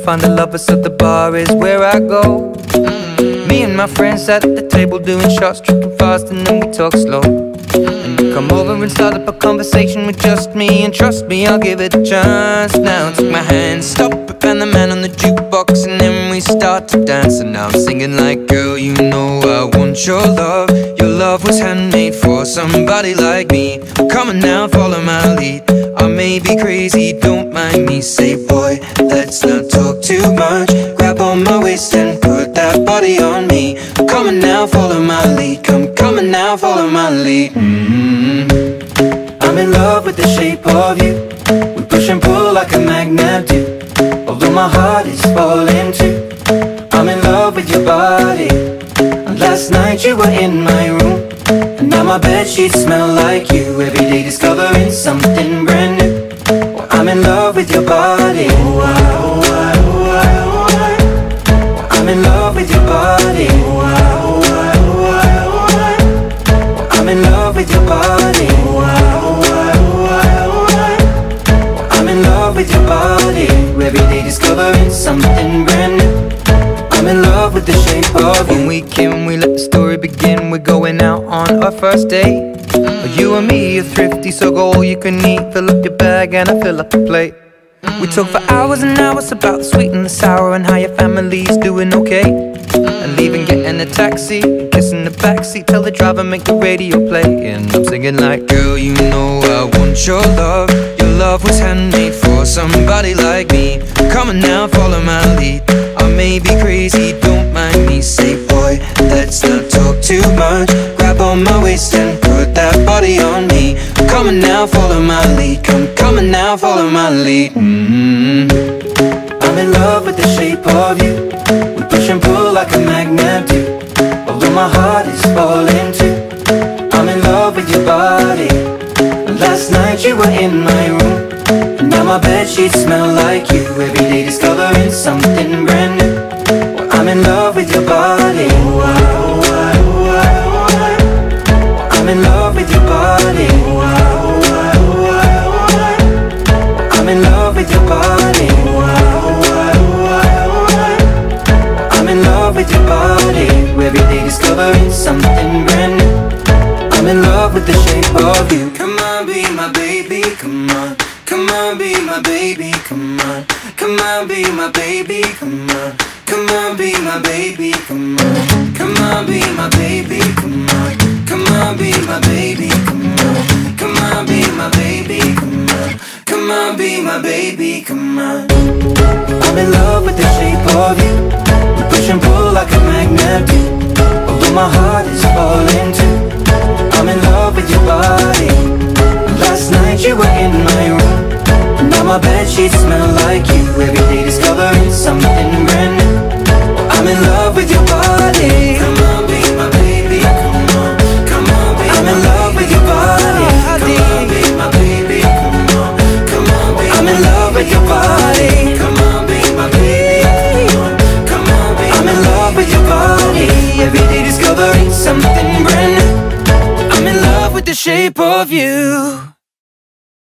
find the lovers, so the bar is where I go. Me and my friends at the table doing shots, tripping fast, and then we talk slow. And you come over and start up a conversation with just me, and trust me, I'll give it a chance. Now take my hand, stop it, and the man on the jukebox, and then we start to dance. And now I'm singing like, girl, you know I want your love. Your love was handmade for somebody like me. Come on now, follow my lead. I may be crazy, don't mind me. Say, boy, let's not talk too much. Grab on my waist and put that body on me. Come on now, follow my lead. Come on now, follow my lead. I'm in love with the shape of you. We push and pull like a magnet do. Although my heart is falling too, I'm in love with your body. And last night you were in my room, and now my bedsheets smell like you. Every day discovering something brand new. Well, I'm in love with your body. Oh, I'm in love with your body. Oh, I'm in love with your body. Oh, I'm in love with your body. Every day discovering something brand new. I'm in love with the shape of you. When we came, we let the story begin. We're going out on our first date. You and me are thrifty, so go all you can eat. Fill up your bag and I fill up the plate. We talk for hours and hours about the sweet and the sour, and how your family's doing okay. And leaving, getting a taxi, kissing the backseat, tell the driver make the radio play. And I'm singing like, girl, you know I want your love. Your love was handmade for somebody like me. Come on now, follow my lead. I may be crazy, don't mind me. Say, boy, let's not talk too much. Grab on my waist and put that body on me. Come on now, follow my lead. Come on now, follow my lead. I'm in love with the shape of you. We push and pull like a magnet do. Although my heart is falling too, I'm in love with your body. Last night you were in my room, and now my bedsheets smell like you. Every day discovering something brand new. Well, I'm in love with your body. I'm in love with your body. I'm in love with your body. I'm in love with your body. Every day discovering something brand new. I'm in love with the shape of you. Come on, be my baby, come on. Come on, be my baby, come on. Come on, be my baby, come on. Come on, be my baby, come on. Come on, be my baby, come on. Come on, be my baby, come on. Come on, be my baby, come on. Come on, be my baby, come on. I'm in love with the shape of you. We push and pull like a magnet do. Although my heart is falling too, I'm in love with your body. Last night you were in my room, and now my bedsheets smell like you. Every day discovering something brand new. I'm in love with your body. Come on, be my baby, come on. Come on, be I'm in love with your body. Come on, be my baby, come on. Come on, be I'm in love with your body. Come on, be my baby, come on. Come on, be I'm in love with your body. Every day discovering something brand new. I'm in love with the shape of you.